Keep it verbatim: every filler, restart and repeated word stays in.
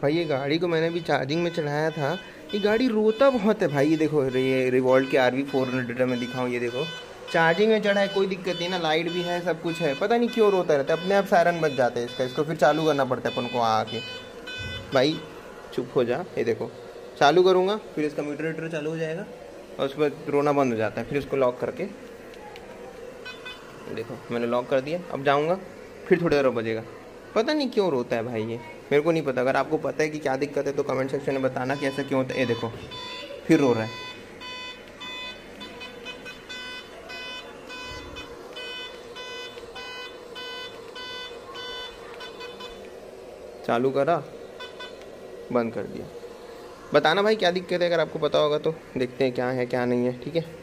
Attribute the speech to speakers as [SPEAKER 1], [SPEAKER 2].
[SPEAKER 1] भाई ये गाड़ी को मैंने भी चार्जिंग में चढ़ाया था, ये गाड़ी रोता बहुत है भाई। ये देखो ये रिवॉल्ट के आर वी फोर हंड्रेड में दिखाऊँ, ये देखो चार्जिंग में चढ़ा है, कोई दिक्कत नहीं ना, लाइट भी है, सब कुछ है, पता नहीं क्यों रोता रहता है। अपने आप सायरन बज जाता है इसका, इसको फिर चालू करना पड़ता है अपन को आके। भाई चुप हो जा, ये देखो चालू करूँगा फिर इसका मीटर वीटर चालू हो जाएगा और उस पर रोना बंद हो जाता है। फिर इसको लॉक करके, देखो मैंने लॉक कर दिया, अब जाऊँगा फिर थोड़ी देर बजेगा। पता नहीं क्यों रोता है भाई ये, मेरे को नहीं पता। अगर आपको पता है कि क्या दिक्कत है तो कमेंट सेक्शन में बताना कि ऐसा क्यों होता है। ये देखो फिर रो रहा है। चालू करा, बंद कर दिया। बताना भाई क्या दिक्कत है, अगर आपको पता होगा तो। देखते हैं क्या है क्या नहीं है, ठीक है।